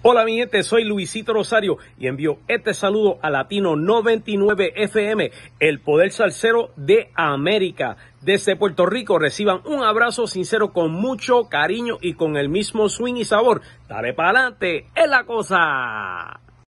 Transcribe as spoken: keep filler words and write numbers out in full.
Hola mi gente, soy Luisito Rosario y envío este saludo a Latino noventa y nueve F M, el poder salsero de América. Desde Puerto Rico reciban un abrazo sincero con mucho cariño y con el mismo swing y sabor. Dale para adelante, es la cosa.